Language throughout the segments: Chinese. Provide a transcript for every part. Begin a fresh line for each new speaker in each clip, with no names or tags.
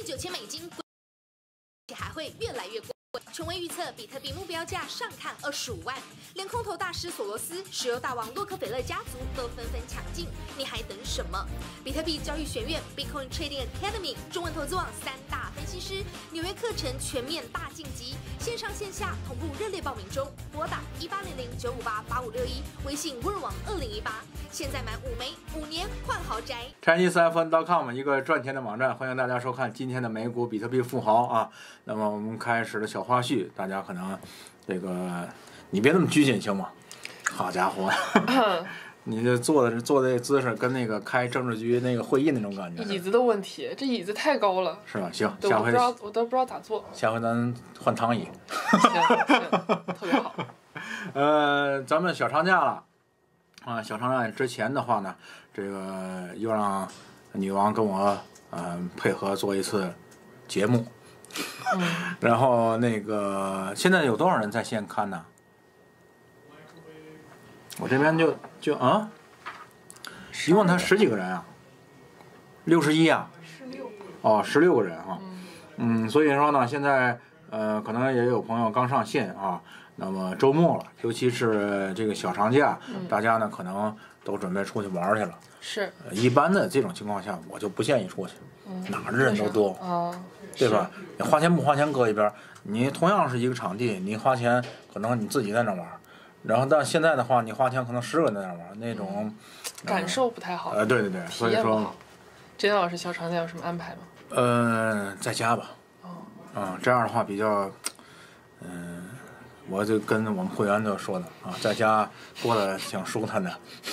$19000，且还会越来越贵。权威预测，比特币目标价上看25万，连空头大师索罗斯、石油大王洛克菲勒家族都纷纷抢进，你还等什么？比特币交易学院 Bitcoin Trading Academy 中文投资网3大分析师，纽约课程全面大晋级，线上线下同步热烈报名中，拨打1800-958-8561，微信温网2018，现在满5枚，5年换豪宅。
ChineseFN.com 一个赚钱的网站，欢迎大家收看今天的美股比特币富豪啊。那么我们开始的小花絮，大家可能这个你别那么拘谨行吗？好家伙，你这坐的这姿势跟那个开政治局那个会议那种感觉。
椅子的问题，这椅子太高了。
是吧？行，
下回我都不知道咋坐。
下回咱换躺椅。
行，特别好。
咱们小长假了啊！小长假之前的话呢，这个又让女王跟我配合做一次节目。然后那个现在有多少人在线看呢？我这边就啊，一共才10几个人啊，61啊，16哦，16个人啊，所以说呢，现在可能也有朋友刚上线啊，那么周末了，尤其是这个小长假，大家呢可能都准备出去玩去了。
是，
一般的这种情况下，我就不建议出去，哪儿的人都多
啊。
对吧？你花钱不花钱搁一边，你同样是一个场地，你花钱可能你自己在那玩，然后但现在的话，你花钱可能10个人在那玩，那种
感受不太好。
对，所以说，
甄老师小长假有什么安排吗？
在家吧。这样的话比较，我就跟我们会员都说的啊，在家过得挺舒坦的，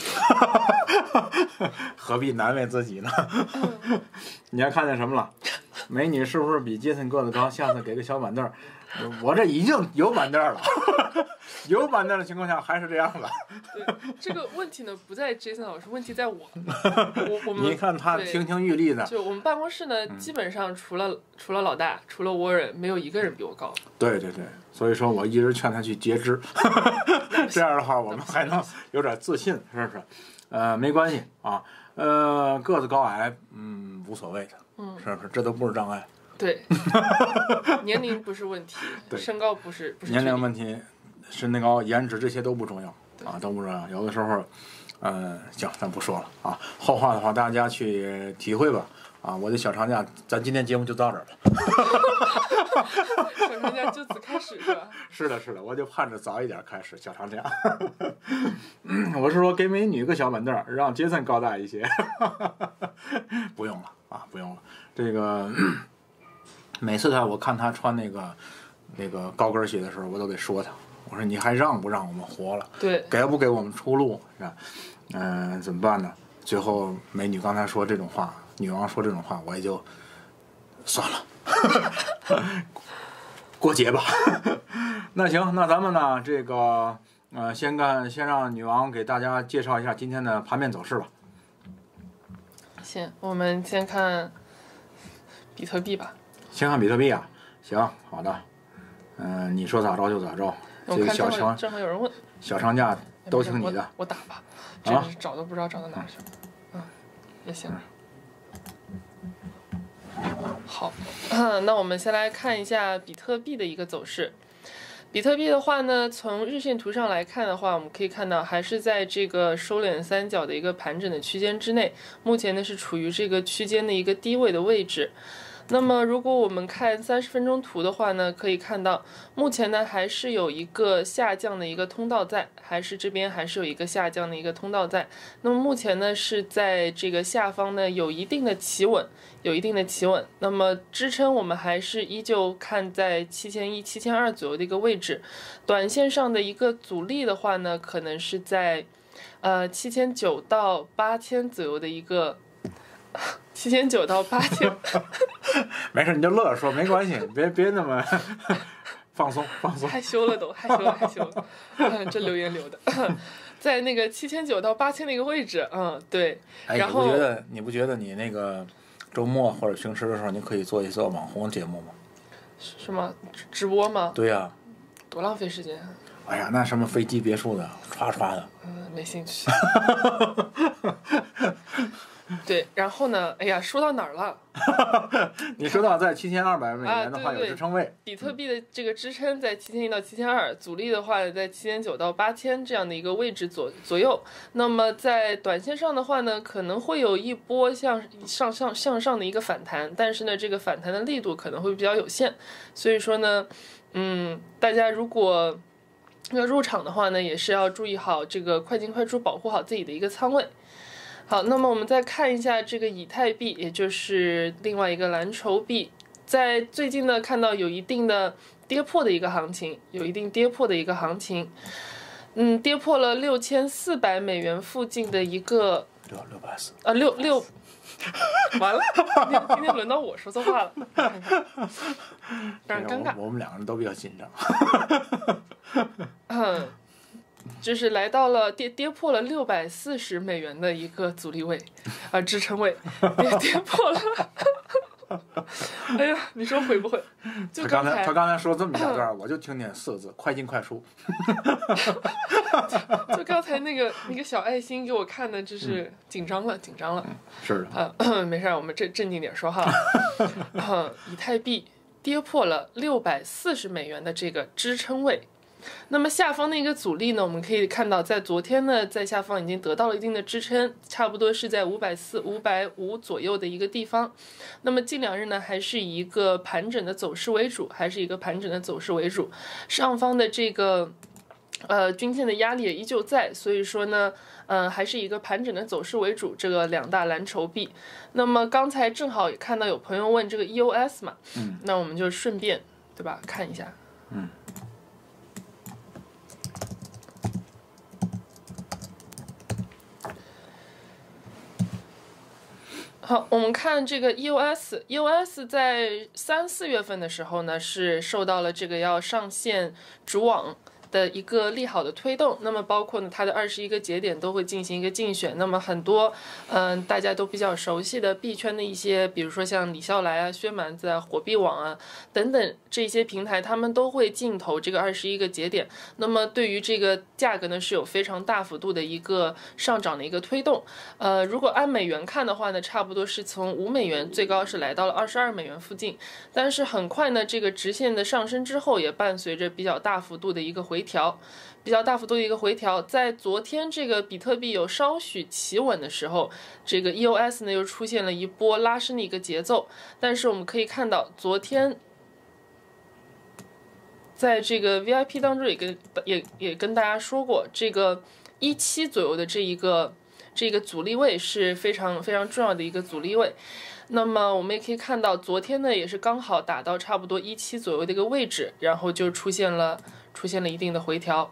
何必难为自己呢？你还看见什么了？美女是不是比杰森个子高？下次给个小板凳。我这已经有板凳了，有板凳的情况下还是这样的。
对，这个问题呢不在 Jason 老师，问题在我。我们
你看他亭亭玉立的。
就我们办公室呢，基本上除了老大，除了Warren，没有一个人比我高。
对，所以说我一直劝他去截肢，这样的话我们还能有点自信，是不是？没关系啊，个子高矮，无所谓的，是不是？这都不是障碍。
对，年龄不是问题，身高不是
年龄问题，身高、颜值这些都不重要啊，都不重要。有的时候，行，咱不说了啊。后话的话，大家去体会吧。啊，我的小长假，咱今天节目就到这儿了。
小长假就此开始是吧？
是的，我就盼着早一点开始小长假。我是说给美女个小板凳，让杰森高大一些。不用了啊，不用了。这个每次我看他穿那个高跟鞋的时候，我都得说他，我说你还让不让我们活了？
对，
给不给我们出路？是吧？怎么办呢？最后美女刚才说这种话。女王说这种话，我也就算了，过节吧。那行，那咱们呢，这个先让女王给大家介绍一下今天的盘面走势吧。
行，我们先看比特币吧。
先看比特币啊，行，好的。你说咋着就咋着。这个
正好有人问。
小长假都听你的。
我打吧，真是找都不知道找到哪儿去了。也行。好，那我们先来看一下比特币的一个走势。比特币的话呢，从日线图上来看的话，我们可以看到还是在这个收敛三角的一个盘整的区间之内，目前呢是处于这个区间的一个低位的位置。那么如果我们看30分钟图的话呢，可以看到目前呢还是有一个下降的一个通道在，这边还是有一个下降的一个通道在。那么目前呢是在这个下方呢有一定的企稳，那么支撑我们还是依旧看在7100、7200左右的一个位置。短线上的一个阻力的话呢，可能是在7900到8000左右的一个。7900到8000，
没事，你就乐着说，没关系，别那么放松。
害羞了，这留言留的，在那个7900到8000那个位置，对。然后
你不觉得你那个周末或者平时的时候，你可以做一做网红节目吗？
是吗？直播吗？
对呀。
多浪费时间。
哎呀，那什么飞机别墅的，歘的。
没兴趣。 对，然后呢，哎呀，说到哪儿了？
你说到在7200美元的话有支撑位，
比特币的这个支撑在7100到7200，阻力的话在7900到8000这样的一个位置左右。那么在短线上的话呢，可能会有一波向上的一个反弹，但是呢，这个反弹的力度可能会比较有限。所以说呢，大家如果要入场的话呢，也是要注意好这个快进快出，保护好自己的一个仓位。好，那么我们再看一下这个以太币，也就是另外一个蓝筹币，在最近呢看到有一定的跌破的一个行情，跌破了6400美元附近的一个640完了，今天轮到我说错话了，让人尴尬。
我们两个人都比较紧张。
就是来到了跌破了640美元的一个阻力位，支撑位，跌破了。哎呀，你说会不会？就
他刚才说这么一大段，我就听见4个字：快进快出。
就刚才那个小爱心给我看的，就是紧张了。
是的。
没事，我们正经点说哈。以太币跌破了640美元的这个支撑位。那么下方的一个阻力呢，我们可以看到，在昨天呢，在下方已经得到了一定的支撑，差不多是在540、550左右的一个地方。那么近2日呢，还是以一个盘整的走势为主，上方的这个均线的压力也依旧在，所以说呢，还是以一个盘整的走势为主。这个2大蓝筹币。那么刚才正好也看到有朋友问这个 EOS 嘛，那我们就顺便对吧看一下，好，我们看这个 EOS 在3、4月份的时候呢，是受到了这个要上线主网的一个利好的推动，那么包括呢它的21个节点都会进行一个竞选，那么很多大家都比较熟悉的币圈的一些，比如说像李笑来啊、薛蛮子啊、火币网啊等等这些平台，他们都会竞投这个21个节点，那么对于这个价格呢是有非常大幅度的一个上涨的一个推动。如果按美元看的话呢，差不多是从5美元最高是来到了22美元附近，但是很快呢这个直线的上升之后，也伴随着比较大幅度的一个回调，在昨天这个比特币有稍许企稳的时候，这个 EOS 呢又出现了一波拉升的一个节奏，但是我们可以看到昨天在这个 VIP 当中也跟大家说过，这个17左右的这个阻力位是非常非常重要的一个阻力位。那么我们也可以看到，昨天呢也是刚好打到差不多17左右的一个位置，然后就出现了一定的回调。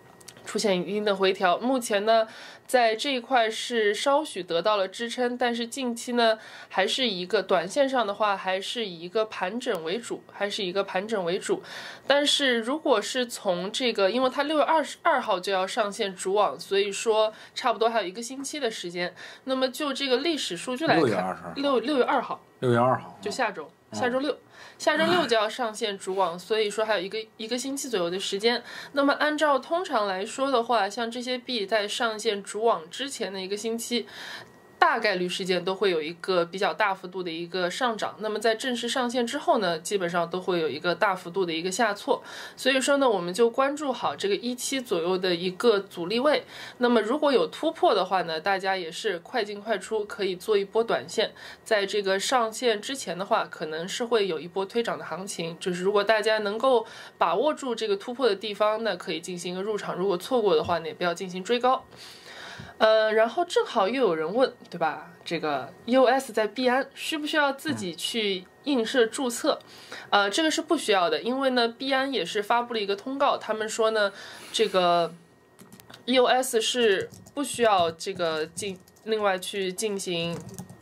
目前呢在这一块是稍许得到了支撑，但是近期呢还是以一个短线上的话，还是以一个盘整为主。但是如果是从这个，因为它6月22号就要上线主网，所以说差不多还有1个星期的时间。那么就这个历史数据来看，6月2号就下周6就要上线主网，所以说还有一个星期左右的时间。那么按照通常来说的话，像这些币在上线主网之前的1个星期，大概率事件都会有一个比较大幅度的一个上涨，那么在正式上线之后呢，基本上都会有一个大幅度的一个下挫。所以说呢，我们就关注好这个17左右的一个阻力位。那么如果有突破的话呢，大家也是快进快出，可以做一波短线。在这个上线之前的话，可能是会有一波推涨的行情，就是如果大家能够把握住这个突破的地方，那可以进行一个入场，如果错过的话呢，也不要进行追高。然后正好又有人问，对吧？这个 EOS 在币安需不需要自己去映射注册？这个是不需要的，因为呢，币安也是发布了一个通告，他们说呢，这个 EOS 是不需要这个另外去进行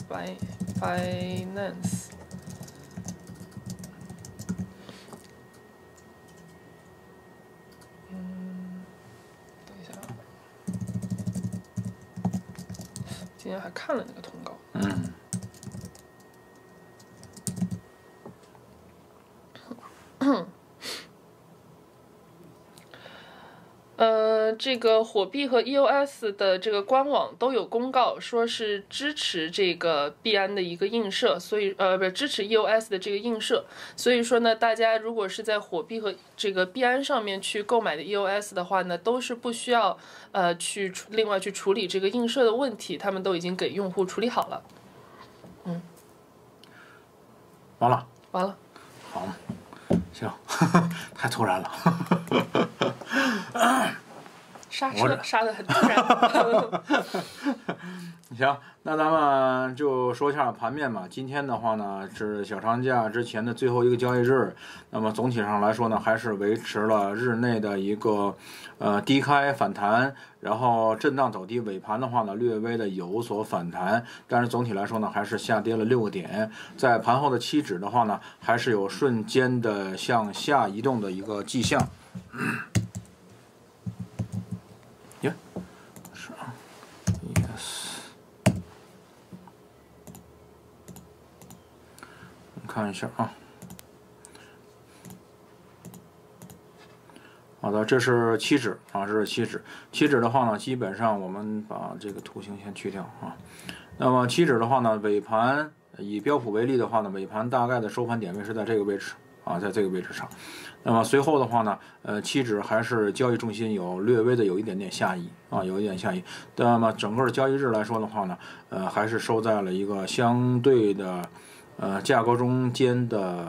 finance。今天还看了那个通告。 这个火币和 EOS 的这个官网都有公告，说是支持这个币安的一个映射，所以不支持 EOS 的这个映射，所以说呢，大家如果是在火币和这个币安上面去购买的 EOS 的话呢，都是不需要去另外去处理这个映射的问题，他们都已经给用户处理好了。
完了。
完了。
好，行，太突然了。
刹车刹得很突然。
行，那咱们就说一下盘面吧。今天的话呢，是小长假之前的最后一个交易日。那么总体上来说呢，还是维持了日内的一个低开反弹，然后震荡走低。尾盘的话呢，略微的有所反弹，但是总体来说呢，还是下跌了6个点。在盘后的期指的话呢，还是有瞬间的向下移动的一个迹象。看一下啊，好的，这是期指啊，这是期指。期指的话呢，基本上我们把这个图形先去掉啊。那么期指的话呢，尾盘以标普为例的话呢，尾盘大概的收盘点位是在这个位置啊，在这个位置上。那么随后的话呢，期指还是交易重心有略微的有一点点下移啊，有一点下移。那么整个交易日来说的话呢，还是收在了一个相对的。价格中间的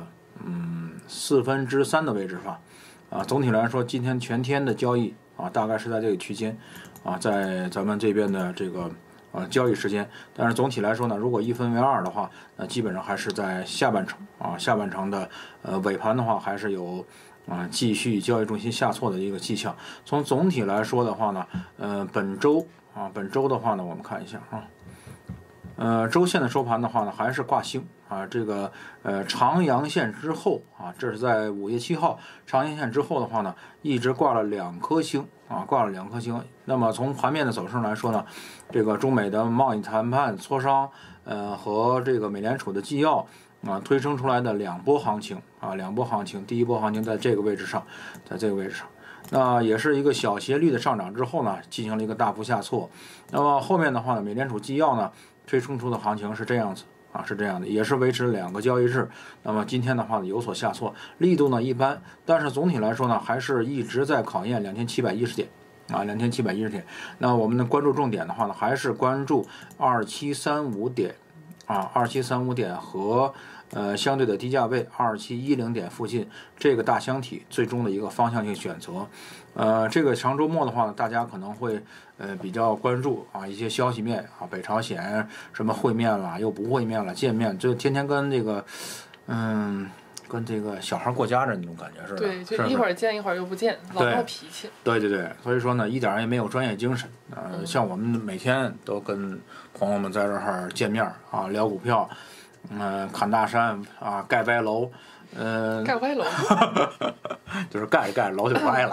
3/4的位置上，总体来说，今天全天的交易啊，大概是在这个区间，啊，在咱们这边的这个交易时间。但是总体来说呢，如果一分为二的话，基本上还是在下半程啊，下半程的尾盘的话，还是有继续交易重心下挫的一个迹象。从总体来说的话呢，本周的话呢，我们看一下啊。周线的收盘的话呢，还是挂星啊，这个长阳线之后啊，这是在5月7号长阳线之后的话呢，一直挂了2颗星啊，挂了2颗星。那么从盘面的走势来说呢，这个中美的贸易谈判磋商，和这个美联储的纪要啊，推升出来的2波行情啊，2波行情，第一波行情在这个位置上，在这个位置上。那也是一个小斜率的上涨之后呢，进行了一个大幅下挫。那么后面的话呢，美联储纪要呢推升出的行情是这样子啊，是这样的，也是维持2个交易日。那么今天的话呢有所下挫，力度呢一般，但是总体来说呢，还是一直在考验2710点啊，2710点。那我们的关注重点的话呢，还是关注2735点啊，2735点和相对的低价位2710点附近这个大箱体最终的一个方向性选择。这个长周末的话呢，大家可能会比较关注啊一些消息面啊，北朝鲜什么会面了又不会面了，见面就天天跟这个跟这个小孩过家家那种感觉似的。
对，就一会儿见一会儿又不见，老闹脾气。
对对对，所以说呢，一点也没有专业精神。像我们每天都跟朋友们在这儿见面啊，聊股票，砍大山啊，盖歪楼，
盖歪楼，
就是盖着盖着楼就歪了。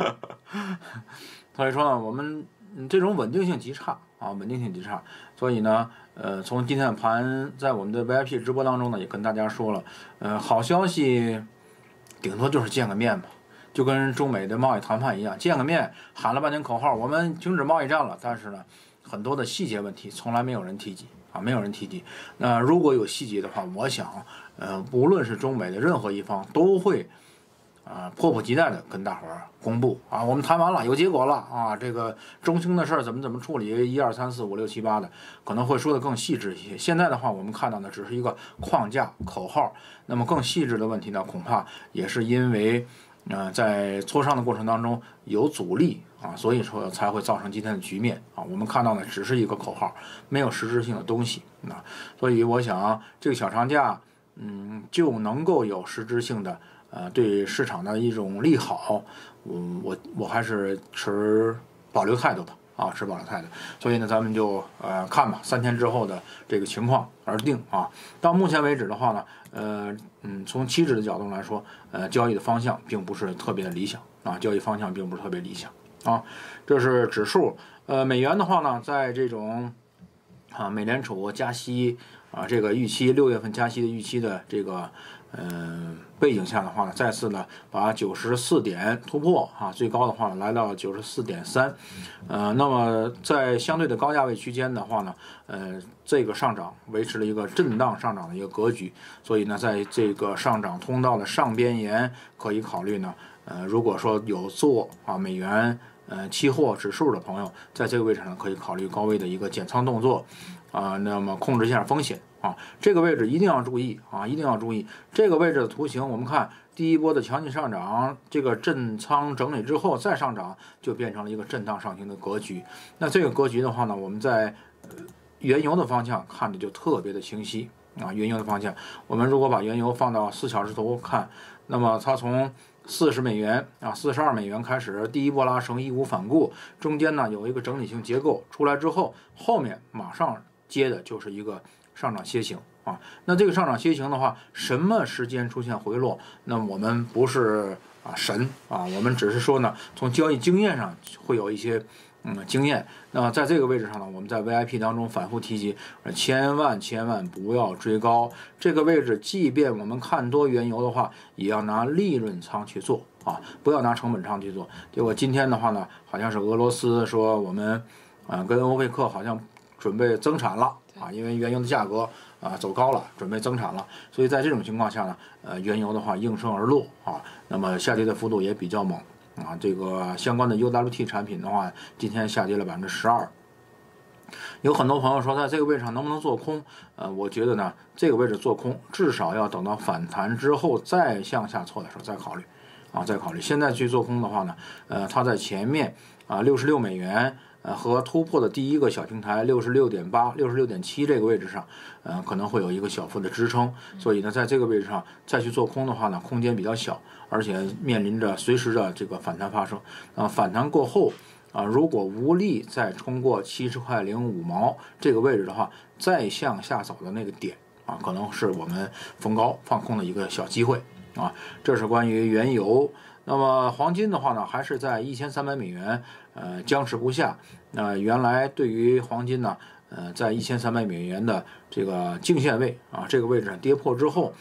所以说呢，我们这种稳定性极差啊，稳定性极差。所以呢，从今天的盘，在我们的 VIP 直播当中呢，也跟大家说了，好消息，顶多就是见个面吧，就跟中美的贸易谈判一样，见个面，喊了半天口号，我们停止贸易战了，但是呢，很多的细节问题从来没有人提及啊，没有人提及。那如果有细节的话，我想，无论是中美的任何一方都会。迫不及待的跟大伙儿公布啊，我们谈完了，有结果了啊，这个中兴的事儿怎么处理，1、2、3、4、5、6、7、8的，可能会说的更细致一些。现在的话，我们看到的只是一个框架口号，那么更细致的问题呢，恐怕也是因为在磋商的过程当中有阻力啊，所以说才会造成今天的局面啊。我们看到的只是一个口号，没有实质性的东西啊，所以我想这个小长假，就能够有实质性的。对市场的一种利好，我还是持保留态度吧，啊，持保留态度。所以呢，咱们就看吧，3天之后的这个情况而定啊。到目前为止的话呢，从期指的角度来说，交易的方向并不是特别的理想啊，交易方向并不是特别理想啊。这是指数，美元的话呢，在这种美联储加息啊，这个预期6月份加息的预期的这个背景下的话呢，再次呢把94点突破啊，最高的话呢来到了94.3，那么在相对的高价位区间的话呢，这个上涨维持了一个震荡上涨的一个格局，所以呢，在这个上涨通道的上边沿可以考虑呢，如果说有做啊美元期货指数的朋友，在这个位置上可以考虑高位的一个减仓动作啊，那么控制一下风险。啊，这个位置一定要注意啊，一定要注意这个位置的图形。我们看第一波的强劲上涨，这个震仓整理之后再上涨，就变成了一个震荡上行的格局。那这个格局的话呢，我们在原油的方向看的就特别的清晰啊。原油的方向，我们如果把原油放到4小时图看，那么它从40美元啊，42美元开始第一波拉升，义无反顾，中间呢有一个整理性结构出来之后，后面马上接的就是一个上涨楔形啊，那这个上涨楔形的话，什么时间出现回落？那我们不是神啊，我们只是说呢，从交易经验上会有一些经验。那在这个位置上呢，我们在 VIP 当中反复提及，千万不要追高。这个位置，即便我们看多原油的话，也要拿利润仓去做啊，不要拿成本仓去做。结果今天的话呢，好像是俄罗斯说我们跟欧佩克好像准备增产了。啊，因为原油的价格走高了，准备增产了，所以在这种情况下呢，原油的话应声而落啊，那么下跌的幅度也比较猛啊。这个相关的 UWT 产品的话，今天下跌了12%。有很多朋友说，在这个位置上能不能做空？我觉得呢，这个位置做空至少要等到反弹之后再向下挫的时候再考虑啊，再考虑。现在去做空的话呢，它在前面66美元。和突破的第一个小平台66.8、66.7这个位置上，可能会有一个小幅的支撑，所以呢，在这个位置上再去做空的话呢，空间比较小，而且面临着随时的这个反弹发生。反弹过后如果无力再冲过70块05毛这个位置的话，再向下走的那个点可能是我们逢高放空的一个小机会啊。这是关于原油。那么黄金的话呢，还是在1300美元，僵持不下。原来对于黄金呢，在1300美元的这个颈线位这个位置上跌破之后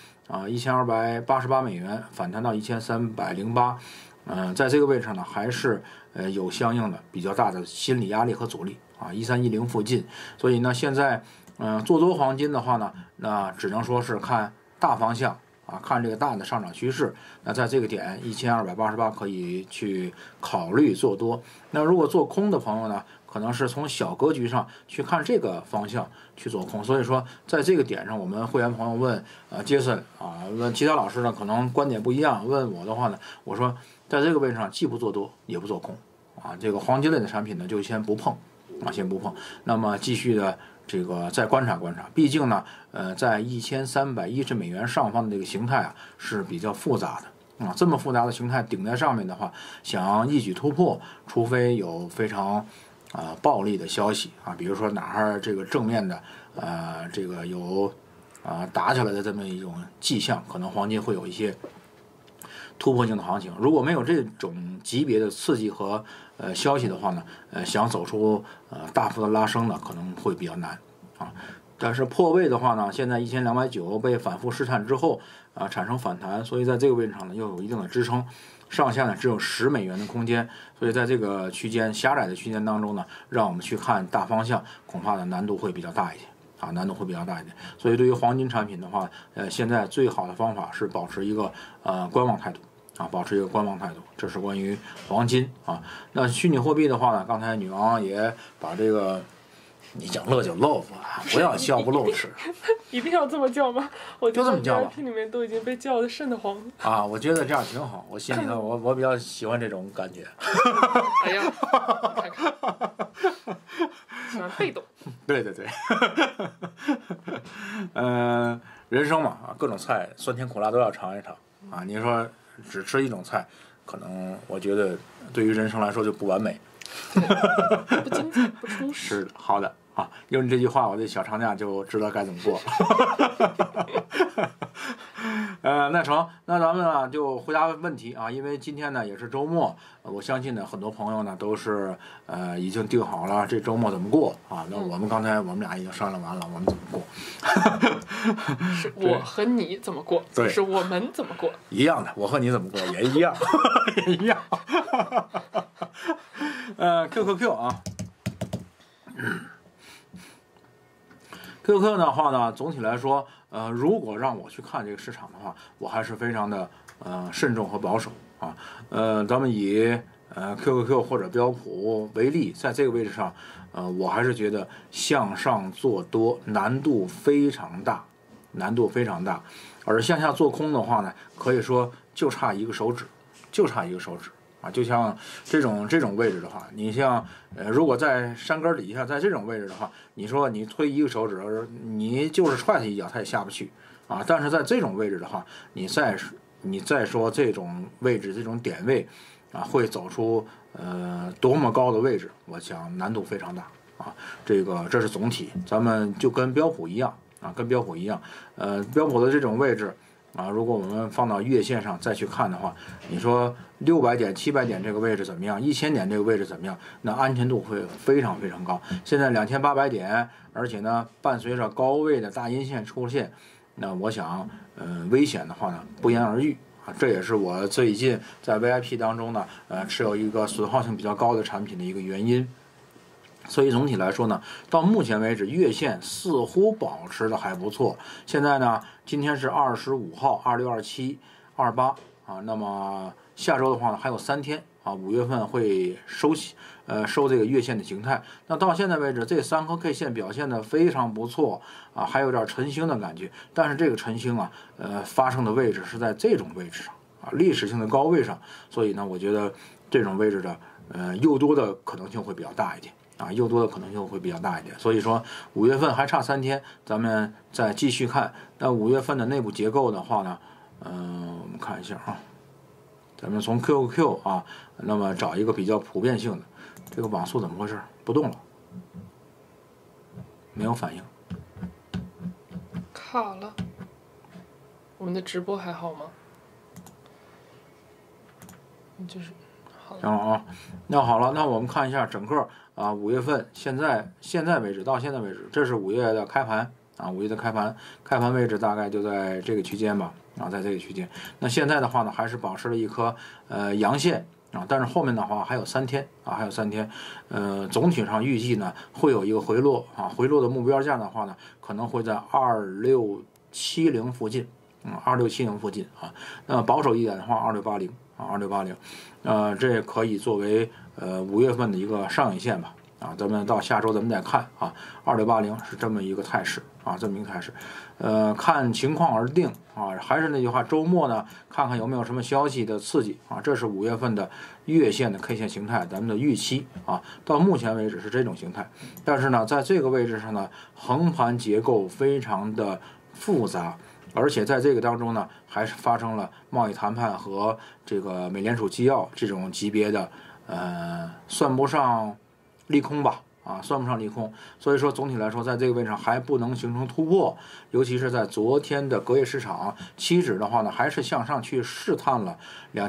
1288美元反弹到1308，在这个位置上呢，还是有相应的比较大的心理压力和阻力1310附近。所以呢，现在做多黄金的话呢，那只能说是看大方向。看这个大的上涨趋势，那在这个点1288可以去考虑做多。那如果做空的朋友呢，可能是从小格局上去看这个方向去做空。所以说，在这个点上，我们会员朋友问杰森问其他老师呢，可能观点不一样。问我的话呢，我说在这个位置上既不做多也不做空这个黄金类的产品呢，就先不碰先不碰。那么继续的。这个再观察观察，毕竟呢，在1310美元上方的这个形态是比较复杂的这么复杂的形态顶在上面的话，想一举突破，除非有非常暴力的消息比如说哪儿这个正面的这个有打起来的这么一种迹象，可能黄金会有一些突破性的行情。如果没有这种级别的刺激和消息的话呢，想走出大幅的拉升呢，可能会比较难但是破位的话呢，现在1290被反复试探之后产生反弹，所以在这个位置上呢又有一定的支撑，上下呢只有10美元的空间，所以在这个区间狭窄的区间当中呢，让我们去看大方向，恐怕呢难度会比较大一点难度会比较大一点。所以对于黄金产品的话，现在最好的方法是保持一个观望态度保持一个观望态度。这是关于黄金那虚拟货币的话呢，刚才女王也把这个你讲乐就乐吧，不要笑不露齿。
一定要这么叫吗？我
就这么叫吧。
VIP 里面都已经被叫的瘆得慌
我觉得这样挺好，我心里头我比较喜欢这种感觉。
哎呀，看看，喜欢被动。
对。人生嘛各种菜酸甜苦辣都要尝一尝你说只吃一种菜，可能我觉得对于人生来说就不完美。
不精彩，不充实。
是的，好的用这句话，我这小长假就知道该怎么过了。那成，那咱们呢就回答问题因为今天呢也是周末，我相信呢很多朋友呢都是已经定好了这周末怎么过那我们刚才我们俩已经商量完了，我们怎么过。
是我和你怎么过，
对，
是我们怎么过，
一样的，我和你怎么过也一样，也一样。QQQ 啊，QQ 的话呢，总体来说，如果让我去看这个市场的话，我还是非常的慎重和保守啊。咱们以QQQ 或者标普为例，在这个位置上，我还是觉得向上做多难度非常大，难度非常大。而向下做空的话呢，可以说就差一个手指，就差一个手指啊！就像这种位置的话，你像如果在山根底下，在这种位置的话，你说你推一个手指，你就是踹他一脚，他也下不去啊。但是在这种位置的话，你再说这种位置这种点位啊，会走出多么高的位置，我想难度非常大啊。这是总体，咱们就跟标普一样。啊，跟标普一样，标普的这种位置啊，如果我们放到月线上再去看的话，你说600点、700点这个位置怎么样？1000点这个位置怎么样？那安全度会非常非常高。现在2800点，而且呢，伴随着高位的大阴线出现，那我想，危险的话呢，不言而喻啊。这也是我最近在 VIP 当中呢，持有一个损耗性比较高的产品的一个原因。所以总体来说呢，到目前为止，月线似乎保持的还不错。现在呢，今天是25号，26、27、28啊。那么下周的话呢，还有3天啊，5月份会收这个月线的形态。那到现在为止，这3颗 K 线表现的非常不错啊，还有点晨星的感觉。但是这个晨星啊，发生的位置是在这种位置上啊，历史性的高位上。所以呢，我觉得这种位置的诱多的可能性会比较大一点。啊，诱多的可能性会比较大一点，所以说5月份还差3天，咱们再继续看。那5月份的内部结构的话呢，我们看一下啊，咱们从 QQQ 啊，那么找一个比较普遍性的，这个网速怎么回事？不动了，没有反应，
卡了。我们的直播还好吗？就是。
行了啊，那好了，那我们看一下整个啊5月份现在为止到现在为止，这是5月的开盘啊，5月的开盘位置大概就在这个区间吧啊，在这个区间。那现在的话呢，还是保持了一颗阳线啊，但是后面的话还有3天啊，还有3天，总体上预计呢会有一个回落啊，回落的目标价的话呢，可能会在2670附近，2670附近啊，那保守一点的话2680。2680，这可以作为5月份的一个上影线吧啊，咱们到下周咱们再看啊，2680是这么一个态势啊，这么一个态势，看情况而定啊，还是那句话，周末呢看看有没有什么消息的刺激啊，这是5月份的月线的 K 线形态，咱们的预期啊，到目前为止是这种形态，但是呢，在这个位置上呢，横盘结构非常的复杂。而且在这个当中呢，还是发生了贸易谈判和这个美联储纪要这种级别的，算不上利空吧，啊，算不上利空。所以说总体来说，在这个位置上还不能形成突破，尤其是在昨天的隔夜市场，期指的话呢，还是向上去试探了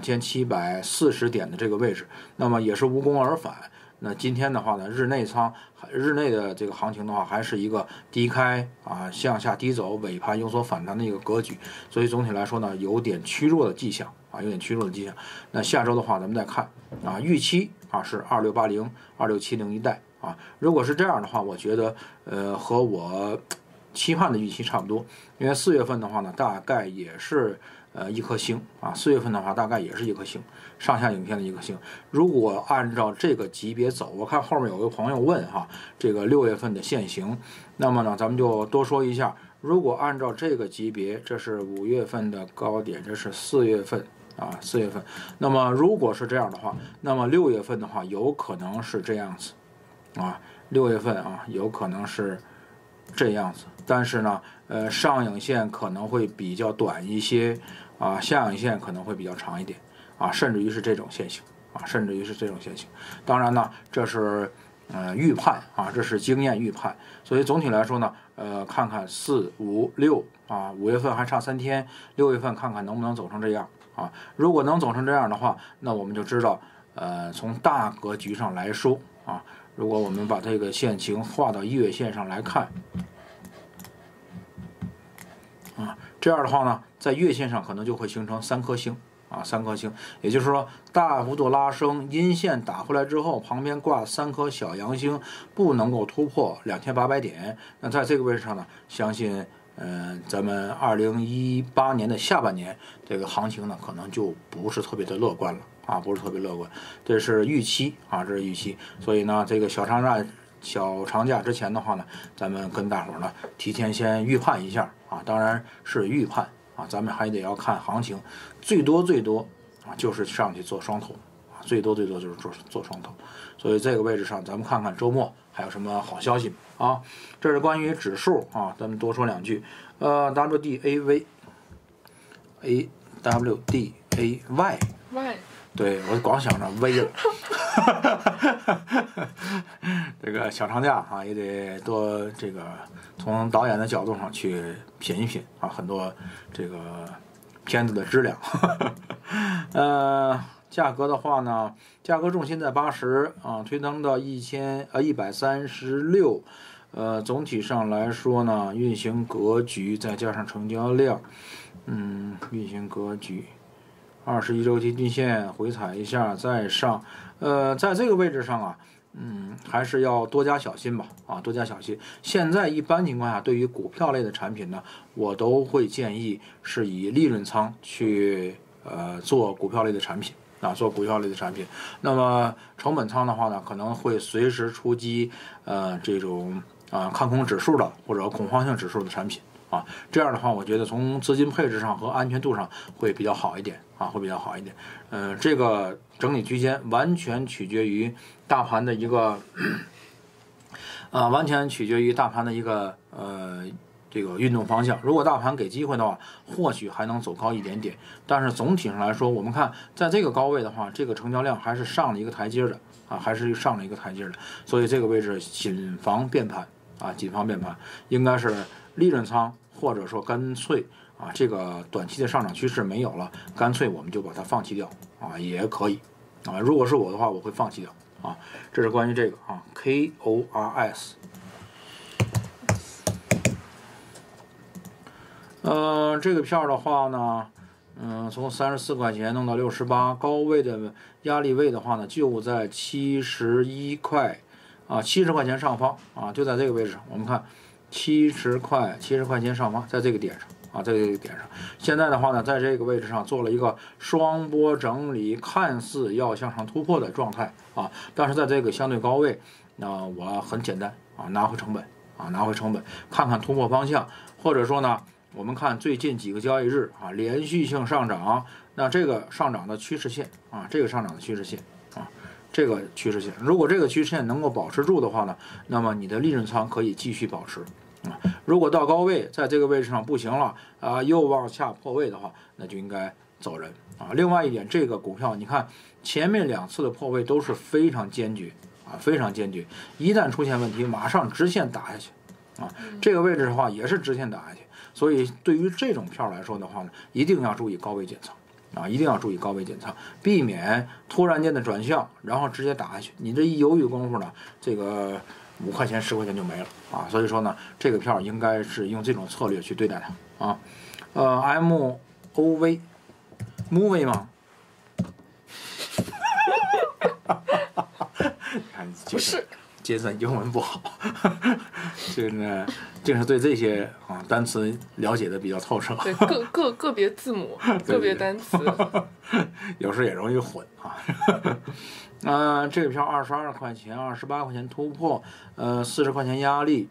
2740点的这个位置，那么也是无功而返。那今天的话呢，日内的这个行情的话，还是一个低开啊，向下低走，尾盘有所反弹的一个格局，所以总体来说呢，有点趋弱的迹象啊，有点趋弱的迹象。那下周的话，咱们再看啊，预期啊是2680、2670一带啊，如果是这样的话，我觉得和我期盼的预期差不多，因为4月份的话呢，大概也是一颗星啊，4月份的话大概也是一颗星。上下影线的一个星，如果按照这个级别走，我看后面有个朋友问哈，这个6月份的线型，那么呢，咱们就多说一下，如果按照这个级别，这是5月份的高点，这是4月份啊，4月份，那么如果是这样的话，那么6月份的话，有可能是这样子啊，6月份啊，有可能是这样子，但是呢，上影线可能会比较短一些啊，下影线可能会比较长一点。啊，甚至于是这种线型啊，甚至于是这种线型。当然呢，这是预判啊，这是经验预判。所以总体来说呢，看看4、5、6啊，5月份还差3天，6月份看看能不能走成这样啊。如果能走成这样的话，那我们就知道，从大格局上来说啊，如果我们把这个线型画到月线上来看。 这样的话呢，在月线上可能就会形成3颗星3颗星，也就是说大幅度拉升，阴线打回来之后，旁边挂3颗小阳星，不能够突破2800点。那在这个位置上呢，相信咱们2018年的下半年这个行情呢，可能就不是特别的乐观了不是特别乐观，这是预期这是预期。所以呢，这个小长假之前的话呢，咱们跟大伙呢提前先预判一下当然是预判咱们还得要看行情，最多就是上去做双头最多就是做双头。所以这个位置上，咱们看看周末还有什么好消息这是关于指数咱们多说2句。WDAV WDAY 对，我光想着 V 了。这个小长假也得多这个从导演的角度上去品一品很多这个片子的质量。价格的话呢，价格重心在80推升到136。总体上来说呢，运行格局再加上成交量，运行格局。21周期均线回踩一下再上，在这个位置上还是要多加小心吧多加小心。现在一般情况下，对于股票类的产品呢，我都会建议是以利润仓去做股票类的产品做股票类的产品。那么成本仓的话呢，可能会随时出击这种看空指数的或者恐慌性指数的产品这样的话，我觉得从资金配置上和安全度上会比较好一点会比较好一点。这个整理区间完全取决于大盘的一个这个运动方向。如果大盘给机会的话，或许还能走高一点点，但是总体上来说，我们看在这个高位的话，这个成交量还是上了一个台阶的所以这个位置谨防变盘谨防变盘，应该是利润仓，或者说干脆这个短期的上涨趋势没有了，干脆我们就把它放弃掉也可以如果是我的话，我会放弃掉这是关于这个KORS。这个票的话呢，从34块钱弄到68，高位的压力位的话呢，就在71块70块钱上方就在这个位置上。我们看70块钱上方，在这个点上在这个点上。现在的话呢，在这个位置上做了一个双波整理，看似要向上突破的状态但是在这个相对高位，我很简单拿回成本看看突破方向，或者说呢，我们看最近几个交易日连续性上涨，那这个上涨的趋势线这个上涨的趋势线这个趋势线，如果这个趋势线能够保持住的话呢，那么你的利润仓可以继续保持如果到高位，在这个位置上不行了又往下破位的话，那就应该走人另外一点，这个股票你看前面2次的破位都是非常坚决非常坚决，一旦出现问题，马上直线打下去这个位置的话也是直线打下去。所以对于这种票来说的话呢，一定要注意高位减仓一定要注意高位减仓，避免突然间的转向，然后直接打下去。你这一犹豫功夫呢，这个5块钱10块钱就没了所以说呢，这个票应该是用这种策略去对待它MOV movie 吗？看
不是。
杰森英文不好，这个呢，正是对这些单词了解的比较透彻。
对，个别字母，个别单词，
有时也容易混这个票22块钱，28块钱突破，40块钱压力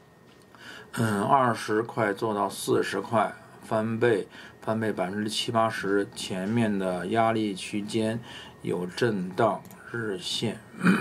，20块做到40块，翻倍70%-80%，前面的压力区间有震荡，日线。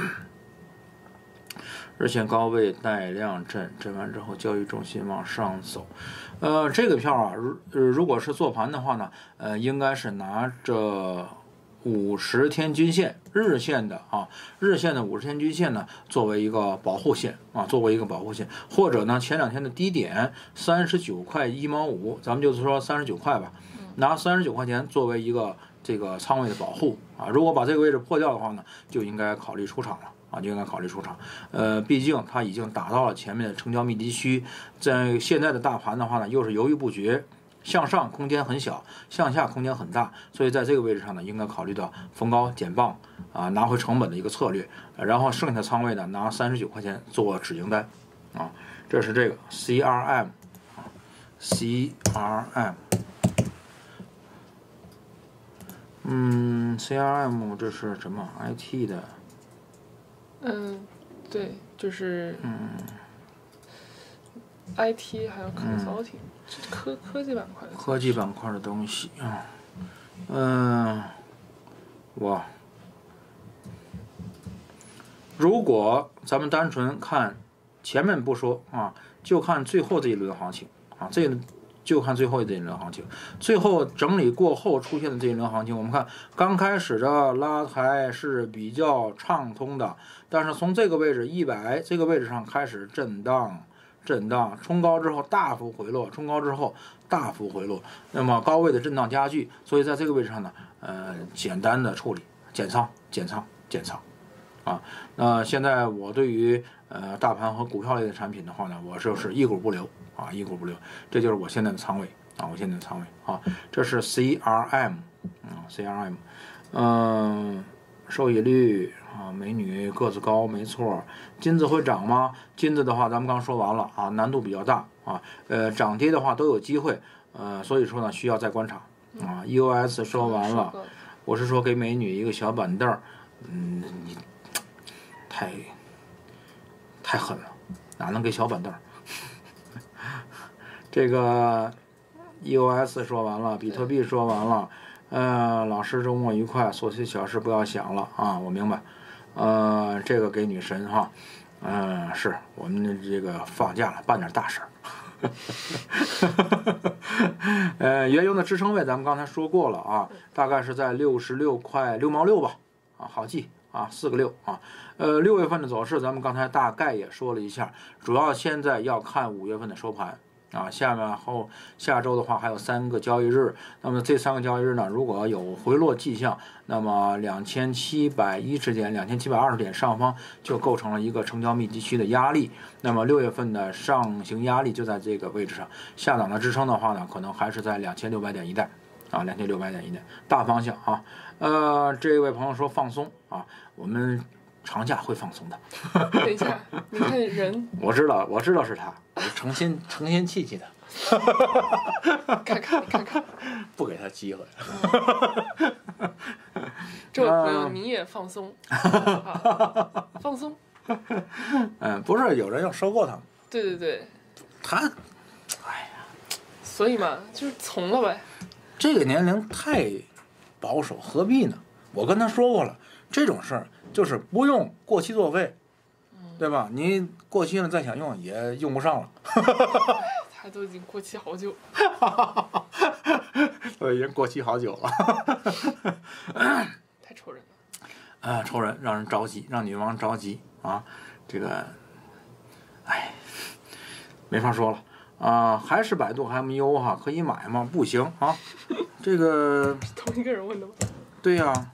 日线高位带量震完之后，交易重心往上走。这个票如果是做盘的话呢，应该是拿着50天均线日线的50天均线呢作为一个保护线或者呢前2天的低点39块1毛5，咱们就是说39块吧，拿39块钱作为一个这个仓位的保护如果把这个位置破掉的话呢，就应该考虑出场了。就应该考虑出场，毕竟它已经打到了前面的成交密集区，在现在的大盘的话呢，又是犹豫不决向上空间很小，向下空间很大，所以在这个位置上呢，应该考虑到逢高减磅啊，拿回成本的一个策略，然后剩下的仓位呢，拿39块钱做止盈单啊，这是这个 CRM 啊 CRM。CRM 这是什么 IT 的？
对，就是IT 还有 consulting，科技板块。
科技板块的东西啊，如果咱们单纯看前面不说啊，就看最后这一轮行情啊，就看最后这一轮行情，最后整理过后出现的这一轮行情，我们看刚开始的拉抬是比较畅通的，但是从这个位置100这个位置上开始震荡，冲高之后大幅回落，那么高位的震荡加剧，所以在这个位置上呢，简单的处理减仓啊。那现在我对于大盘和股票类的产品的话呢，我就是一股不留啊，这就是我现在的仓位啊，这是 CRM 收益率啊，美女个子高，没错。金子会涨吗？金子的话，咱们刚说完了啊，难度比较大啊，涨跌的话都有机会，所以说呢，需要再观察啊。EOS 说完了，我是说给美女一个小板凳，你太狠了，哪能给小板凳？这个 EOS 说完了，比特币说完了。老师周末愉快，琐碎小事不要想了啊，我明白。这个给女神哈，是我们这个放假了，办点大事儿。原油的支撑位咱们刚才说过了啊，大概是在66块6毛6吧，啊，好记啊，4个6啊。6月份的走势咱们刚才大概也说了一下，主要现在要看5月份的收盘。啊，下周的话还有3个交易日，那么这3个交易日呢，如果有回落迹象，那么2710点、2720点上方就构成了一个成交密集区的压力。那么6月份的上行压力就在这个位置上，下档的支撑的话呢，可能还是在2600点一带啊，2600点一带，大方向啊。这位朋友说放松啊，我们长假会放松的。
等一下，你看人，
我知道是他，我诚心气他。
看，
不给他机会。
这位朋友你也放松，放松。
不是有人要收购他吗？
对，
他，哎呀，
所以嘛，就是从了呗。
这个年龄太保守，何必呢？我跟他说过了，这种事儿就是不用过期作废，对吧？你过期了再想用也用不上了。
他都已经过期好久。
我已经过期好久了。
太愁人了。
愁人，让人着急，让女王着急啊！这个，没法说了啊。还是百度 MU 哈，可以买吗？不行啊。这个
同一个人问的吗？
对呀。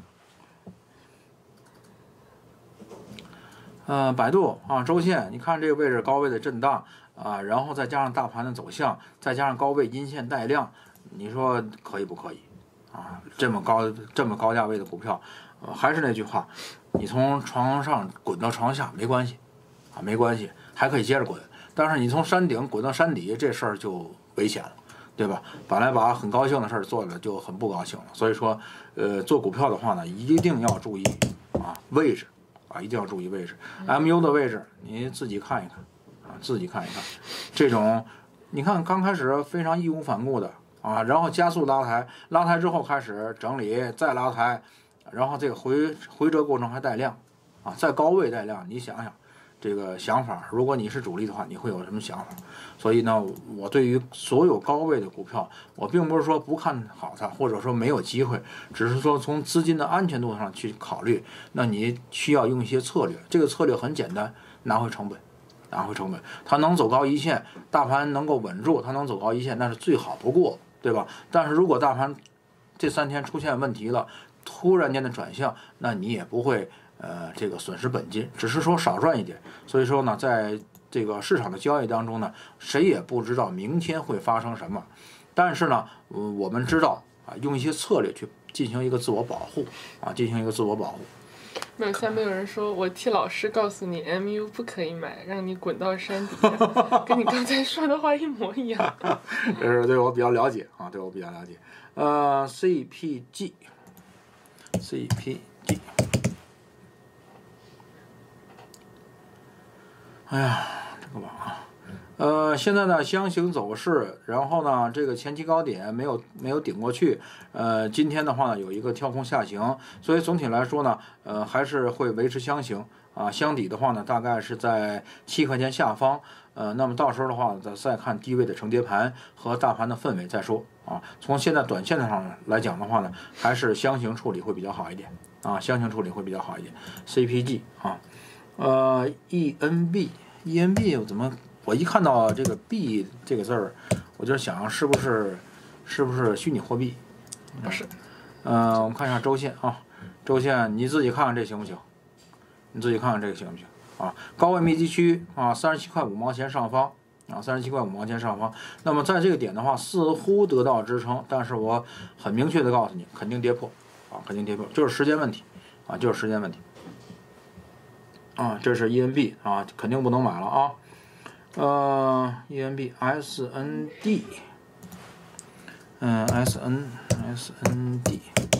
百度啊，周线，你看这个位置高位的震荡啊，然后再加上大盘的走向，再加上高位阴线带量，你说可以不可以啊？这么高价位的股票，还是那句话，你从床上滚到床下没关系啊，没关系，还可以接着滚。但是你从山顶滚到山底，这事儿就危险了，对吧？本来把很高兴的事儿做了，就很不高兴了。所以说，做股票的话呢，一定要注意啊位置。一定要注意位置 ，MU 的位置你自己看一看，自己看一看。这种，你看刚开始非常义无反顾的啊，然后加速拉抬之后开始整理，再拉抬，然后这个回折过程还带量，啊，在高位带量，你想想这个想法，如果你是主力的话，你会有什么想法？所以呢，我对于所有高位的股票，我并不是说不看好它，或者说没有机会，只是说从资金的安全度上去考虑。那你需要用一些策略，这个策略很简单，拿回成本。它能走高一线，大盘能够稳住，它能走高一线，那是最好不过，对吧？但是如果大盘这3天出现问题了，突然间的转向，那你也不会这个损失本金，只是说少赚一点。所以说呢，在这个市场的交易当中呢，谁也不知道明天会发生什么。 但是呢，我们知道啊，用一些策略去进行一个自我保护啊，进行一个自我保护。
没有，下面有人说我替老师告诉你 MU 不可以买，让你滚到山底下，跟你刚才说的话一模一样。
这是对我比较了解啊，对我比较了解。CPG，哎呀，这个网啊，现在呢箱型走势，然后呢这个前期高点没有顶过去，今天的话呢有一个跳空下行，所以总体来说呢，还是会维持箱型啊，箱底的话呢大概是在7块钱下方，那么到时候的话再看低位的承跌盘和大盘的氛围再说啊。从现在短线上来讲的话呢，还是箱型处理会比较好一点啊，箱型处理会比较好一点。CPG 啊。ENB 怎么？我一看到这个 B 这个字儿，我就想是不是虚拟货币？
不是。
我们看一下周线啊，周线你自己看看这行不行？你自己看看这个行不行啊？高位密集区啊，37块5毛钱上方啊，37块5毛钱上方。那么在这个点的话，似乎得到支撑，但是我很明确的告诉你，肯定跌破啊，肯定跌破，就是时间问题啊，就是时间问题。啊，这是 ENB 啊，肯定不能买了啊。ENB SND， SND，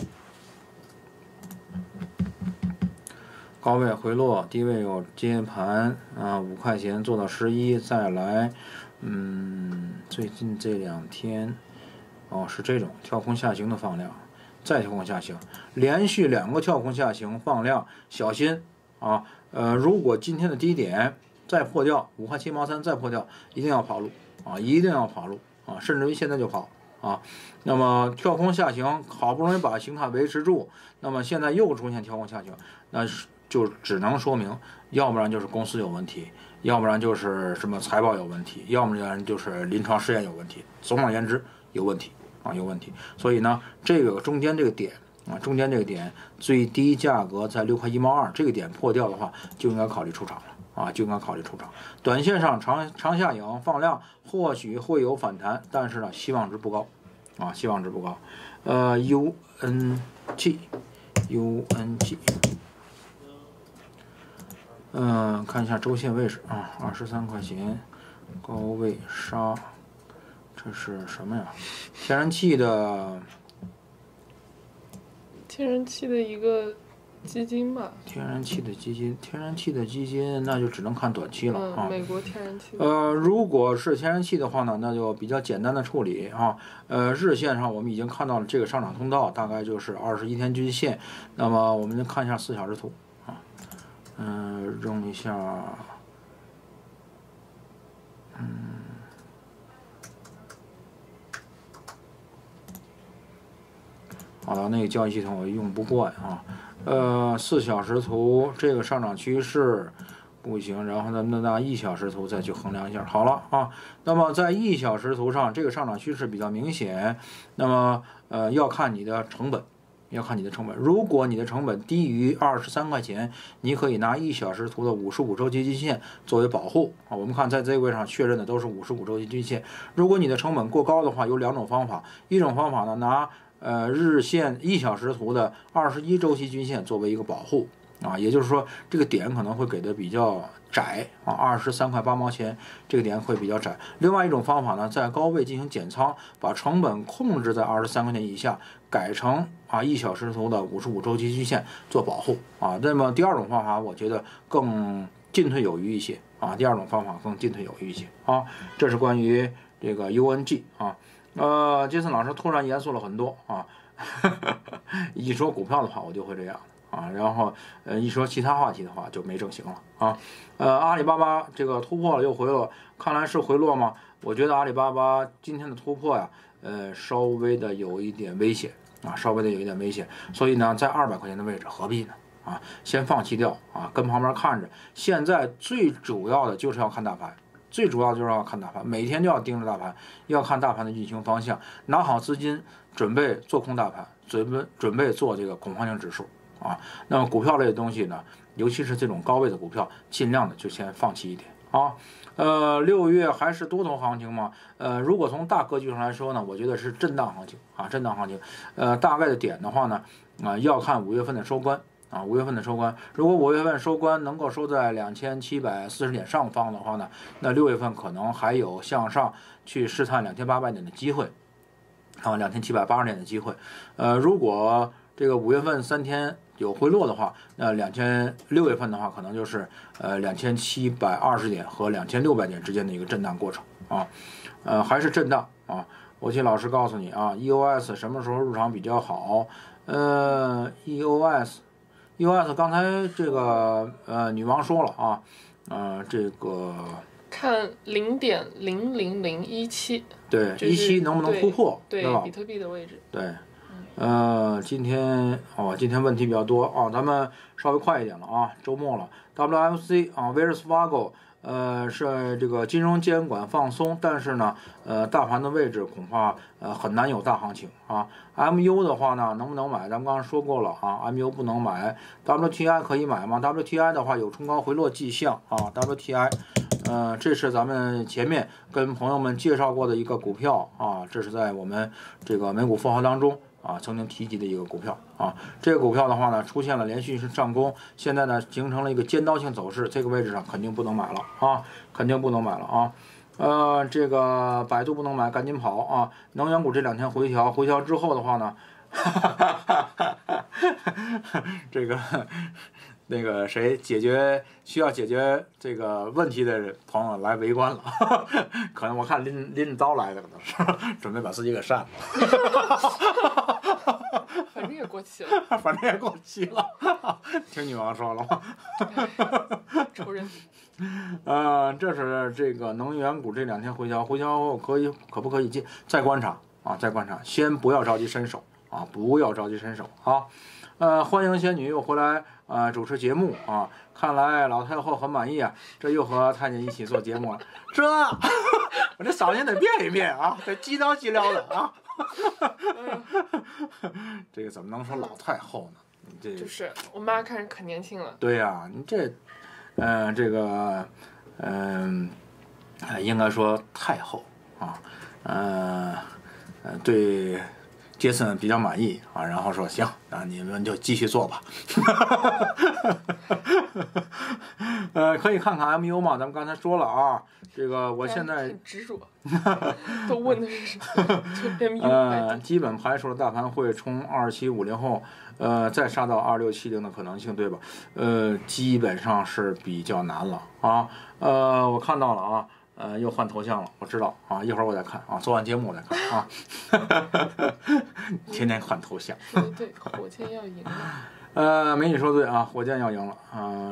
高位回落，低位有接盘啊，5块钱做到11，再来，最近这2天，是这种跳空下行的放量，再跳空下行，连续2个跳空下行放量，小心啊。如果今天的低点再破掉5块7毛3，再破掉，一定要跑路啊！一定要跑路啊！甚至于现在就跑啊！那么跳空下行，好不容易把形态维持住，那么现在又出现跳空下行，那就只能说明，要不然就是公司有问题，要不然就是什么财报有问题，要不然就是临床试验有问题。总而言之，有问题啊，有问题。所以呢，这个中间这个点。中间这个点最低价格在6块1毛2，这个点破掉的话，就应该考虑出场了啊，就应该考虑出场。短线上长下影放量，或许会有反弹，但是呢，希望值不高啊，希望值不高。UNG，看一下周线位置啊，23块钱，高位杀，这是什么呀？天然气的
一个基金吧。
天然气的基金，那就只能看短期了啊。
美国天然气。
如果是天然气的话呢，那就比较简单的处理啊。日线上我们已经看到了这个上涨通道，大概就是21天均线。那么我们看一下4小时图啊，扔一下，好了，那个交易系统我用不惯啊。4小时图这个上涨趋势不行，然后呢，那1小时图再去衡量一下。好了啊，那么在1小时图上，这个上涨趋势比较明显。那么要看你的成本，如果你的成本低于23块钱，你可以拿1小时图的55周期均线作为保护啊。我们看在这个位上确认的都是55周期均线。如果你的成本过高的话，有2种方法，一种方法呢拿日线1小时图的21周期均线作为一个保护啊，也就是说这个点可能会给的比较窄啊，23块8毛钱这个点会比较窄。另外一种方法呢，在高位进行减仓，把成本控制在23块钱以下，改成1小时图的55周期均线做保护啊。那么第二种方法，我觉得更进退有余一些啊。第二种方法更进退有余一些啊。这是关于这个 UNG 啊。杰森老师突然严肃了很多啊，一说股票的话我就会这样啊，然后一说其他话题的话就没正形了啊。阿里巴巴这个突破了又回落，看来是回落吗？我觉得阿里巴巴今天的突破呀，稍微的有一点危险啊，所以呢，在200块钱的位置何必呢？啊，先放弃掉啊，跟旁边看着。现在最主要的就是要看大盘。每天就要盯着大盘，要看大盘的运行方向，拿好资金，准备做空大盘，准备做这个恐慌性指数啊。那么股票类的东西呢，尤其是这种高位的股票，尽量的就先放弃一点啊。6月还是多头行情吗？如果从大格局上来说呢，我觉得是震荡行情啊，震荡行情。大概的点的话呢，要看5月份的收官啊，5月份的收官。如果5月份收官能够收在2740点上方的话呢，那6月份可能还有向上去试探2800点的机会，啊，2780点的机会。如果这个5月份3天有回落的话，那6月份的话，可能就是2720点和2600点之间的一个震荡过程啊，还是震荡啊。我请老师告诉你啊 ，EOS 什么时候入场比较好？EOS 刚才这个女王说了啊，这个
看0.00017，
对，
就是
17能不能突破，
对
吧？
比特币的位置，
对。今天问题比较多啊，咱们稍微快一点了啊，周末了。WFC 啊 ，Wells Fargo 是这个金融监管放松，但是呢，大盘的位置恐怕很难有大行情啊。MU 的话呢，能不能买？咱们刚刚说过了啊 ，MU 不能买。WTI 可以买吗 ？WTI 的话有冲高回落迹象啊 ，WTI。这是咱们前面跟朋友们介绍过的一个股票啊，这是在我们这个美股富豪当中啊曾经提及的一个股票啊。这个股票的话呢，出现了连续性上攻，现在呢形成了一个尖刀性走势，这个位置上肯定不能买了啊，肯定不能买了啊。这个百度不能买，赶紧跑啊！能源股这2天回调之后的话呢，这个。那个谁需要解决这个问题的朋友来围观了，可能我看拎着刀来的，可能是准备把自己给扇了。
反正也过期了。
听女王说了吗？
仇人。
这是这个能源股这2天回调后可不可以进？再观察啊，先不要着急伸手啊，欢迎仙女又回来主持节目啊！看来老太后很满意啊，这又和太监一起做节目了。我这嗓音得变一变啊，得叽撩的啊。这个怎么能说老太后呢？你这
就是我妈看着可年轻了。
对呀，你这，应该说太后啊，对。杰森比较满意啊，然后说行，那你们就继续做吧。可以看看 MU 嘛，咱们刚才说了啊，这个我现在
很执着，都问的是什么？MU
基本排除了大盘会冲2750后，再杀到2670的可能性，对吧？基本上是比较难了啊。我看到了啊。又换头像了，我知道啊，一会儿我再看啊，做完节目我再看啊，天天换头像。
对，火箭要赢了。
美女说对啊，火箭要赢了，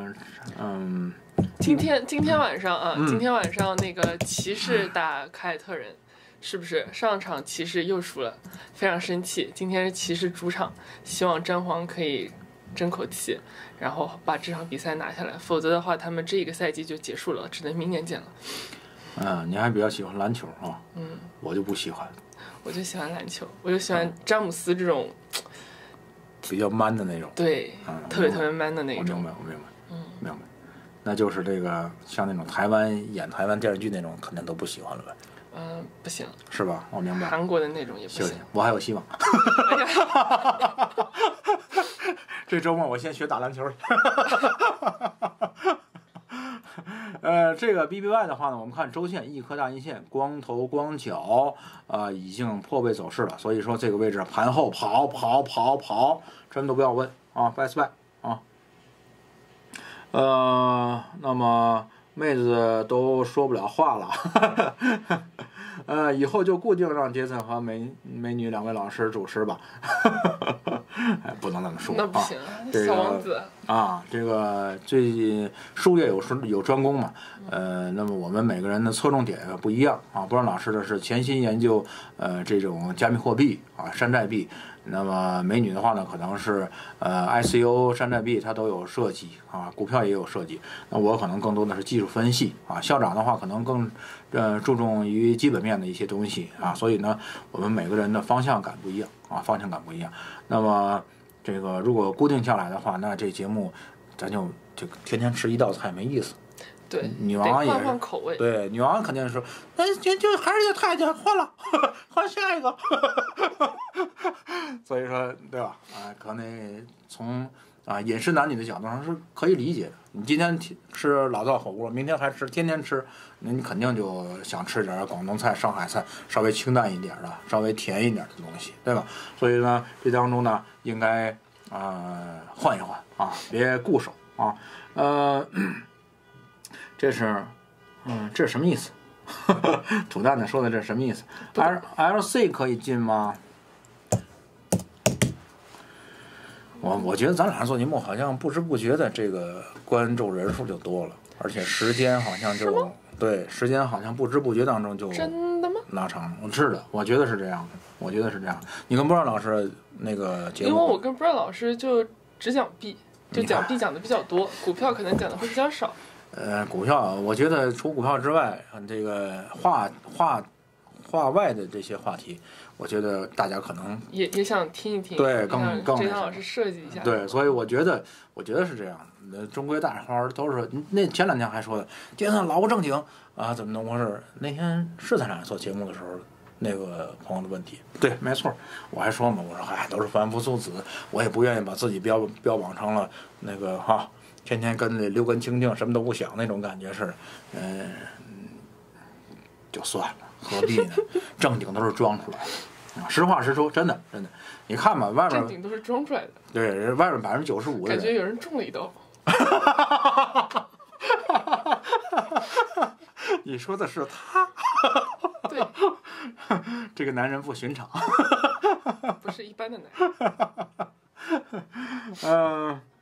今天晚上啊，今天晚上那个骑士打凯尔特人，是不是上场骑士又输了，非常生气。今天是骑士主场，希望詹皇可以争口气，然后把这场比赛拿下来，否则的话，他们这一个赛季就结束了，只能明年见了。
你还比较喜欢篮球啊？我就不喜欢。
我就喜欢篮球，我就喜欢詹姆斯这种
比较 man 的那种。
对，特别 man 的那种。
我明白。明白。那就是这个像那种演台湾电视剧那种，肯定都不喜欢了呗。
不行。
是吧？我明白。
韩国的那种也不行。
我还有希望。这周末我先学打篮球。这个 BBY 的话呢，我们看周线一颗大阴线，光头光脚已经破位走势了，所以说这个位置盘后跑，真的不要问啊 ，bye bye 啊。那么妹子都说不了话了。以后就固定让杰森和美女2位老师主持吧。不能那么说。
那不行，小王子
啊，这个术业有专攻嘛。那么我们每个人的侧重点不一样啊。不让老师的是潜心研究这种加密货币啊，山寨币。那么美女的话呢，可能是ICO 山寨币它都有涉及啊，股票也有涉及。那我可能更多的是技术分析啊，校长的话可能更注重于基本面的一些东西啊。所以呢，我们每个人的方向感不一样啊，那么这个如果固定下来的话，那这节目咱就天天吃一道菜没意思。
对，
女王也
得换口味。
对，女王肯定是说，那就还是太监换了，换下一个。所以说，对吧？可能从饮食男女的角度上是可以理解的。你今天吃老灶火锅，明天还吃，天天吃，那你肯定就想吃点广东菜、上海菜，稍微清淡一点的，稍微甜一点的东西，对吧？所以呢，这当中呢，应该换一换啊，别固守啊。这是什么意思？土蛋蛋说的这是什么意思 ？LC 可以进吗？我觉得咱俩做节目好像不知不觉的这个观众人数就多了，而且时间好像就对，时间好像不知不觉当中就
真的吗？
拉长了。是的，我觉得是这样的，我觉得是这样。你跟波尔老师那个节目，
因为我跟波尔老师就只讲币，就讲币讲的比较多，股票可能讲的会比较少。
股票，我觉得除股票之外，这个话外的这些话题，我觉得大家可能
也想听一听，
对，更
这趟老师设计一下。
对，所以我觉得是这样的。中国大花都是那前两天还说的，今天老不正经啊，怎么回事？那天是咱俩做节目的时候，那个朋友的问题，对，没错，我还说嘛，我说嗨，都是凡夫俗子，我也不愿意把自己标榜成了那个哈。天天跟那六根清净，什么都不想那种感觉似的，就算了，何必呢？正经都是装出来的，实话实说，真的，你看吧，外面
正经都是装出来的，
对，外面95%的人，
感觉有人中了一刀。
你说的是他，
对，
这个男人不寻常，
不是一般的男人。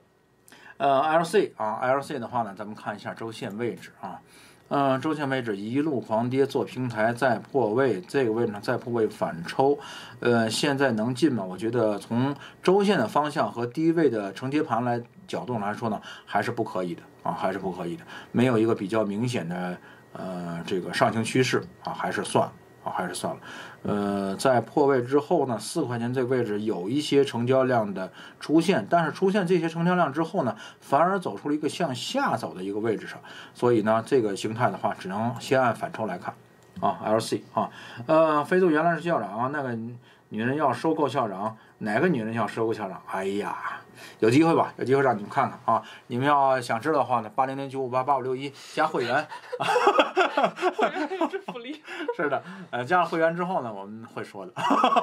LC 啊 ，LC 的话呢，咱们看一下周线位置啊，周线位置一路狂跌做平台再破位，这个位置上再破位反抽，现在能进吗？我觉得从周线的方向和低位的承接盘角度来说呢，还是不可以的啊，还是不可以的，没有一个比较明显的这个上行趋势啊，还是算了。在破位之后呢，4块钱这个位置有一些成交量的出现，但是出现这些成交量之后呢，反而走出了一个向下走的一个位置上，所以呢，这个形态的话，只能先按反抽来看啊 ，LC 啊，非洲原来是校长啊，那个女人要收购校长，哪个女人要收购校长？哎呀，有机会吧，有机会让你们看看啊！你们要想知道的话呢，8009588561加会员，
会员有这福利。
是的，加了会员之后呢，我们会说的。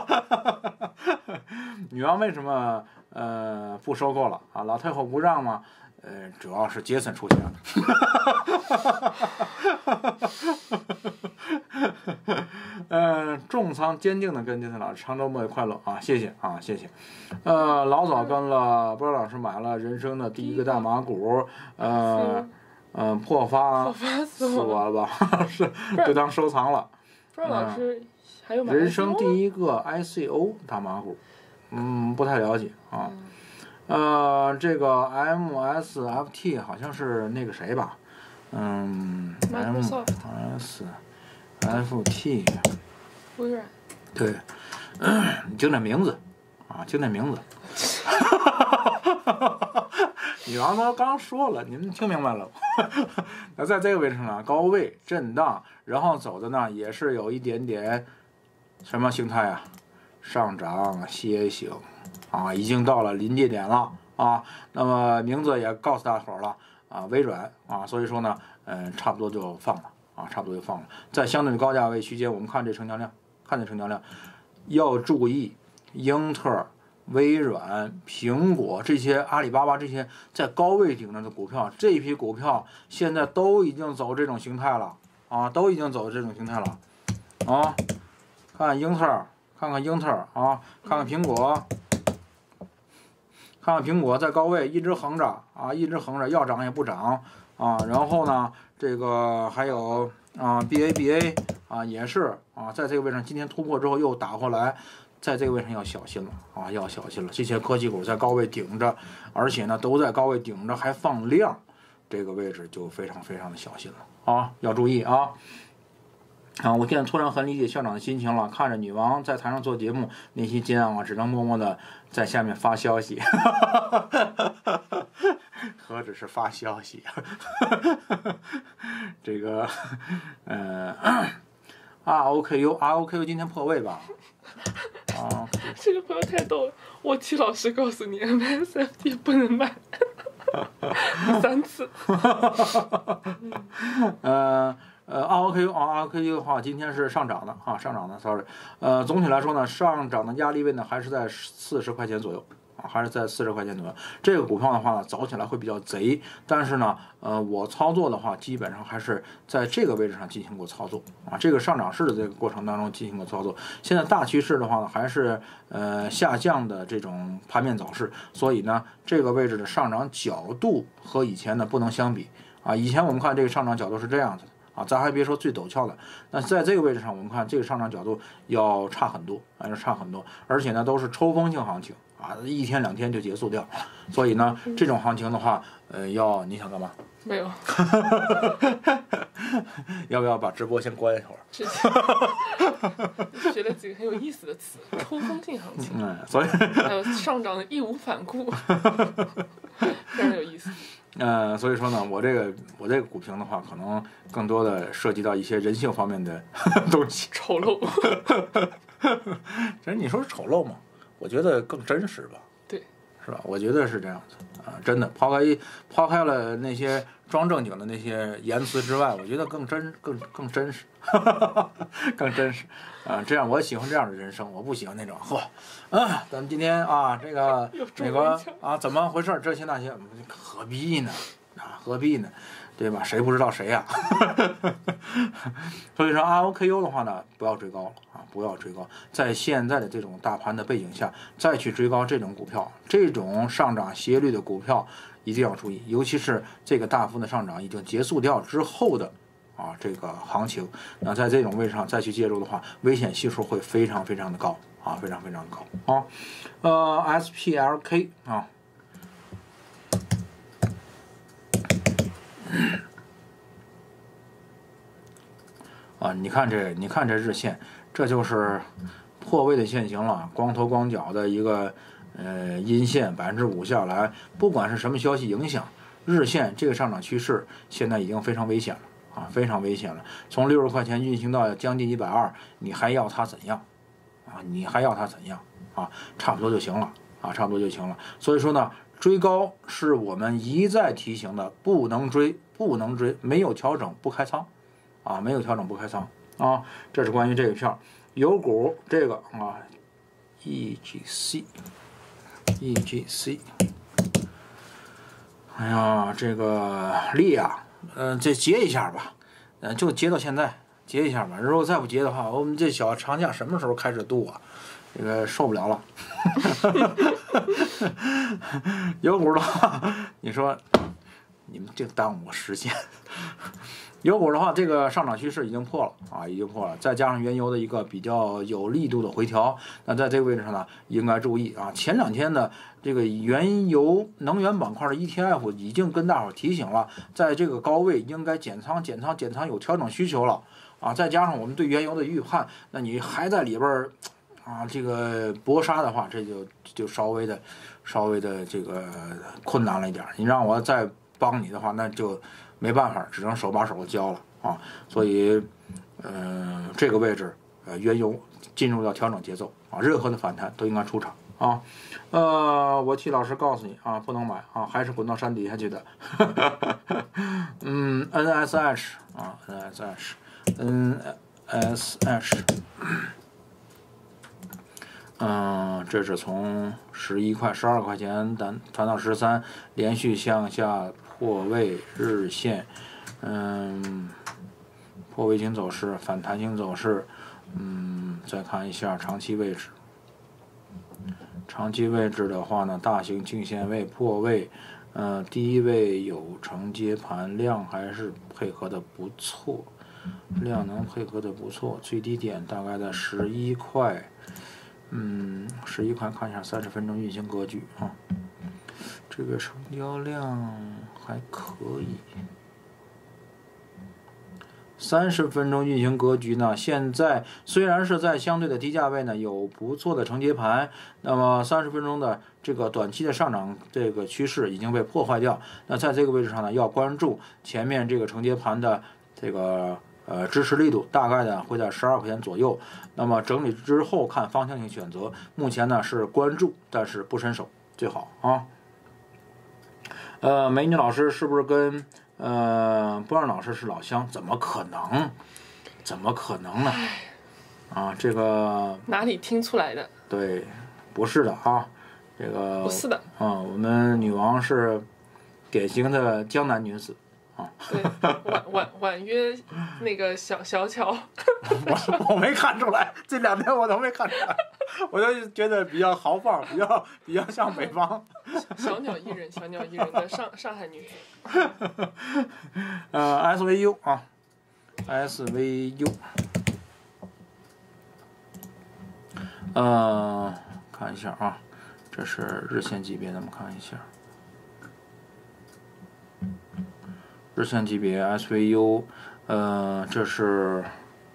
女王为什么不收购了啊？老太后不让吗？主要是杰森出钱了。重仓坚定的跟杰森老师，长周末快乐啊！谢谢啊，谢谢。老早跟了波老师买了人生的第一个大马股，破发死我了吧？是就当收藏了。
波老师还有买
人生第一个 ICO 大马股，不太了解啊。这个 MSFT 好像是那个谁吧，MSFT
微软。
对，你听这名字啊，听这名字。女王都刚说了，你们听明白了？那在这个位置上呢，高位震荡，然后走的呢也是有一点点什么形态啊？上涨楔形啊，已经到了临界点了啊。那么名字也告诉大伙了啊，微软啊，所以说呢，差不多就放了啊，差不多就放了。在相对的高价位区间，我们看这成交量，要注意英特尔、微软、苹果这些，阿里巴巴这些在高位顶着的股票，这一批股票现在都已经走这种形态了啊，都已经走这种形态了啊。看英特尔，看看英特尔啊，看看苹果，看看苹果在高位一直横着啊，一直横着，要涨也不涨啊。然后呢，这个还有BABA 啊，也是啊，在这个位置上今天突破之后又打回来。在这个位置上要小心了啊，要小心了。这些科技股在高位顶着，而且呢都在高位顶着还放量，这个位置就非常非常的小心了啊，要注意啊。我现在突然很理解校长的心情了，看着女王在台上做节目，内心煎熬啊，只能默默的在下面发消息。 何止是发消息，这个ROKU 今天破位吧？啊，
这个朋友太逗了，我替老师告诉你 ，MSFT 不能买，3次。ROKU 的话，今天是上涨的啊，上涨的 ，sorry，总体来说呢，上涨的压力位呢还是在40块钱左右啊，还是在40块钱左右。这个股票的话呢，走起来会比较贼，但是呢，我操作的话，基本上还是在这个位置上进行过操作啊，这个上涨势的这个过程当中进行过操作。现在大趋势的话呢，还是下降的这种盘面走势，所以呢，这个位置的上涨角度和以前呢不能相比啊，以前我们看这个上涨角度是这样子的。啊，咱还别说最陡峭的，那在这个位置上，我们看这个上涨角度要差很多，要差很多，而且呢都是抽风性行情啊，1天2天就结束掉，所以呢这种行情的话，你想干嘛？ 没有。
要不要把直播先关一会儿？
学了几个很有意思的词，抽风性行情，
所以
还有上涨的义无反顾，非常有意思。
所以说呢，我这个股评的话，可能更多的涉及到一些人性方面的东西。
丑陋。
其实你说是丑陋嘛，我觉得更真实吧。
对，
是吧？我觉得是这样子啊，真的抛开了那些装正经的那些言辞之外，我觉得更真实，更真实啊！这样我喜欢这样的人生，我不喜欢那种咱们今天啊，这个美国啊怎么回事？这些那些何必呢？何必呢？对吧？谁不知道谁呀？所以说 ROKU 的话呢，不要追高了啊，不要追高。在现在的这种大盘的背景下，再去追高这种股票，这种上涨斜率的股票，一定要注意，尤其是这个大幅的上涨已经结束掉之后的这个行情，那在这种位置上再去介入的话，危险系数会非常非常的高啊，非常非常的高啊。SPLK 啊。你看这日线，这就是破位的线型了，光头光脚的一个阴线5%下来，不管是什么消息影响，日线这个上涨趋势现在已经非常危险了啊，非常危险了。从60块钱运行到将近120，你还要它怎样啊？你还要它怎样啊？差不多就行了啊，差不多就行了。所以说呢，追高是我们一再提醒的，不能追，没有调整不开仓啊，没有调整不开仓啊。这是关于这个票。有股这个啊 ，EGC， 哎呀，这个力啊，这截一下吧，就截到现在，截一下吧。如果再不截的话，我们这小长假什么时候开始度啊？这个受不了了。有股的话，你说你们这耽误我时间。有股的话，这个上涨趋势已经破了啊，已经破了，再加上原油的一个比较有力度的回调，那在这个位置上呢，应该注意啊。前2天的这个原油能源板块的 ETF 已经跟大伙提醒了，在这个高位应该减仓，有调整需求了啊。再加上我们对原油的预判，那你还在里边啊这个搏杀的话，这就稍微的这个困难了一点。你让我再帮你的话，那就没办法，只能手把手的教了啊。所以，这个位置，原油进入到调整节奏啊，任何的反弹都应该出场啊。我替老师告诉你啊，不能买啊，还是滚到山底下去的。NSH 啊 ，NSH。这是从11块、12块钱弹到13，连续向下破位日线，破位型走势、反弹型走势，再看一下长期位置。长期位置的话呢，大型颈线位破位，低位有承接盘，量还是配合的不错，量能配合的不错，最低点大概在11块。11块，看一下30分钟运行格局啊，这个成交量还可以 30分钟运行格局呢，现在虽然是在相对的低价位呢，有不错的承接盘，那么30分钟的这个短期的上涨这个趋势已经被破坏掉。那在这个位置上呢，要关注前面这个承接盘的这个支持力度，大概呢会在12块钱左右。那么整理之后看方向性选择，目前呢是关注，但是不伸手最好啊。美女老师是不是跟波浪老师是老乡？怎么可能？怎么可能呢？啊，这个
哪里听出来的？
对，不是的啊，这个
不是的
啊，我们女王是典型的江南女子啊。
对，婉约那个小巧。
我没看出来，这2天我都没看出来，我就觉得比较豪放，比较像北方。
小鸟依人的上海女子。
SVU 啊 ，SVU，看一下啊，这是日线级别，咱们看一下。日线级别 SVU，这是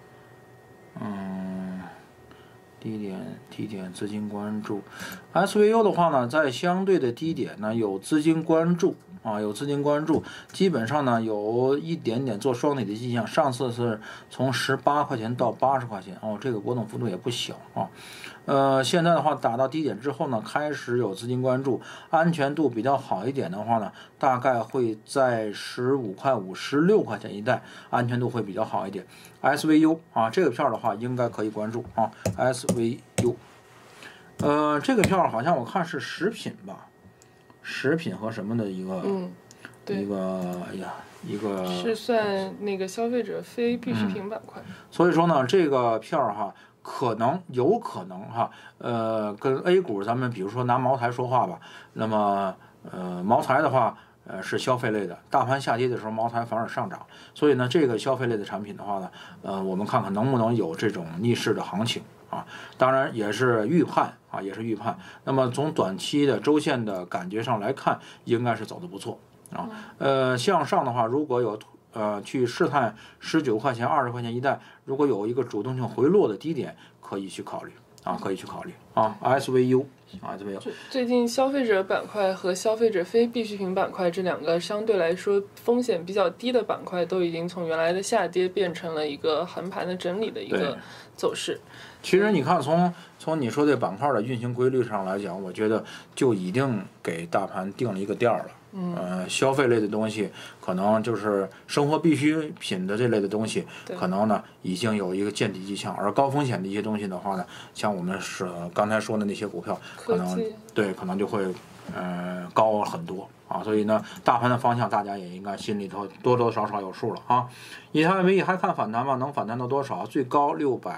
低点资金关注 ，SVU 的话呢，在相对的低点呢有资金关注啊，有资金关注，基本上呢有一点点做双底的迹象。上次是从18块钱到80块钱哦，这个波动幅度也不小啊。现在的话打到低点之后呢，开始有资金关注，安全度比较好一点的话呢，大概会在15块5、16块钱一带，安全度会比较好一点。SVU 啊，这个票的话应该可以关注啊。SVU，这个票好像我看是食品吧，食品和什么的一个，
对，
一个
是算那个消费者非必需品板块。
所以说呢，这个票哈。有可能哈，跟 A 股咱们比如说拿茅台说话吧，那么茅台的话，是消费类的，大盘下跌的时候，茅台反而上涨，所以呢，这个消费类的产品的话呢，我们看看能不能有这种逆势的行情啊，当然也是预判啊，也是预判。那么从短期的周线的感觉上来看，应该是走得不错啊，向上的话，如果有去试探19块钱、20块钱一带，如果有一个主动性回落的低点，可以去考虑啊，可以去考虑啊。SVU。
最近消费者板块和消费者非必需品板块这两个相对来说风险比较低的板块，都已经从原来的下跌变成了一个横盘的整理的一个走势。
其实你看从你说这板块的运行规律上来讲，我觉得就已经给大盘定了一个调了。消费类的东西，可能就是生活必需品的这类的东西，可能呢已经有一个见底迹象，而高风险的一些东西的话呢，像我们是刚才说的那些股票，可能就会高很多啊。所以呢，大盘的方向大家也应该心里头多多少少有数了啊。以太币还看反弹吗？能反弹到多少？最高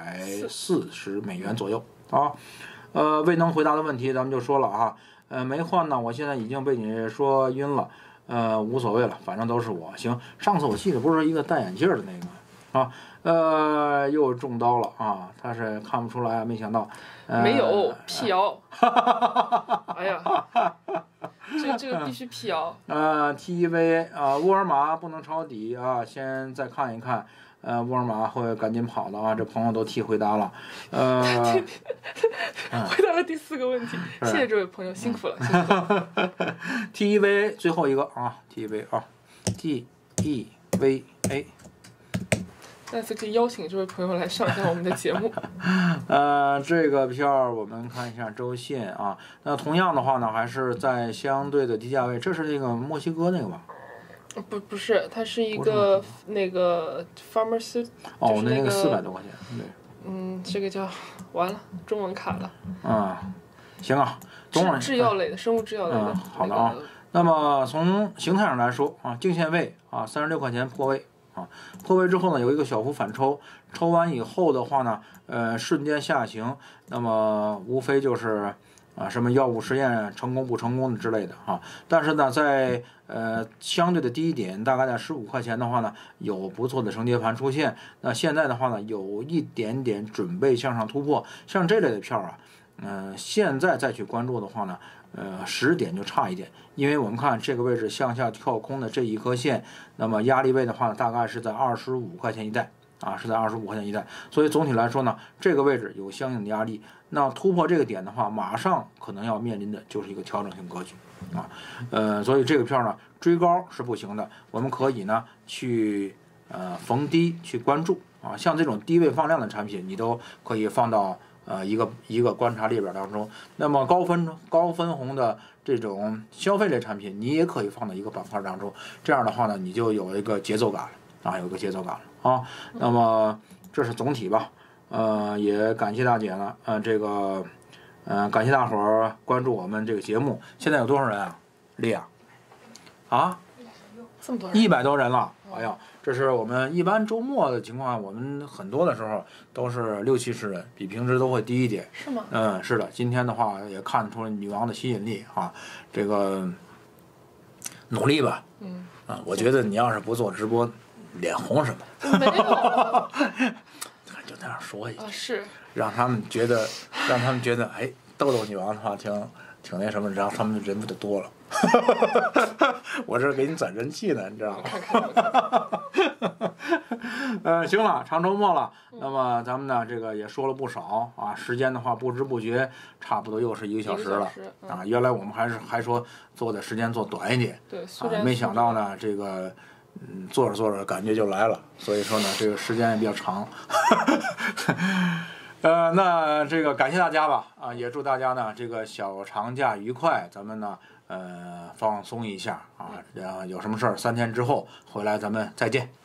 640美元左右啊。未能回答的问题咱们就说了啊。没换呢，我现在已经被你说晕了，无所谓了，反正都是我。行，上次我记得不是一个戴眼镜的那个啊，又中刀了啊，他是看不出来，没想到，
没有辟谣，哎呀，这个必须辟谣。
TEV 啊，沃尔玛不能抄底啊，先再看一看。沃尔玛会赶紧跑的啊！这朋友都替回答了，
回答了第4个问题，谢谢这位朋友，辛苦了。
TEVA 最后一个啊 ，TEVA 啊 ，TEVA。
再次可以邀请这位朋友来上一下我们的节目。
这个票我们看一下周线啊，那同样的话呢，还是在相对的低价位，这是那个墨西哥那个吧？
不是，它是一个那个 pharmacy，
哦，
就是那个
400多块钱，对。
这个叫完了，中文卡了。
行啊，
制药类的，生物制药类的。
好的啊。那么从形态上来说啊，颈线位啊，36块钱破位啊，破位之后呢，有一个小幅反抽，抽完以后的话呢，瞬间下行，那么无非就是什么药物实验成功不成功的之类的啊。但是呢，在相对的低点，大概在15块钱的话呢，有不错的承接盘出现。那现在的话呢，有一点点准备向上突破，像这类的票啊， 现在再去关注的话呢，10点就差一点，因为我们看这个位置向下跳空的这一颗线，那么压力位的话呢，大概是在25块钱一带啊，是在25块钱一带，所以总体来说呢，这个位置有相应的压力。那突破这个点的话，马上可能要面临的就是一个调整性格局啊，所以这个票呢追高是不行的，我们可以呢去逢低去关注啊，像这种低位放量的产品，你都可以放到一个观察列表当中。那么高分红的这种消费类产品，你也可以放到一个板块当中。这样的话呢，你就有一个节奏感了啊，有个节奏感了啊。那么这是总体吧。也感谢大姐呢，感谢大伙儿关注我们这个节目。现在有多少人啊？丽亚啊，
这么多人
，100多人了。哎呀，这是我们一般周末的情况，我们很多的时候都是60、70人，比平时都会低一点。
是吗？
是的，今天的话也看出了女王的吸引力啊，这个努力吧。我觉得你要是不做直播，脸红什么？
没有。
就那样说一句，
是
让他们觉得，哎，逗逗女王的话挺那什么，然后他们人不就多了。我这是给你攒人气呢，你知道吗？行了，长周末了，那么咱们呢这个也说了不少啊，时间的话不知不觉差不多又是1个小时了啊。原来我们还说做的时间做短一点，
对，
没想到呢这个。做着感觉就来了，所以说呢，这个时间也比较长。那这个感谢大家吧，啊，也祝大家呢这个小长假愉快，咱们呢放松一下啊，然后有什么事儿3天之后回来咱们再见。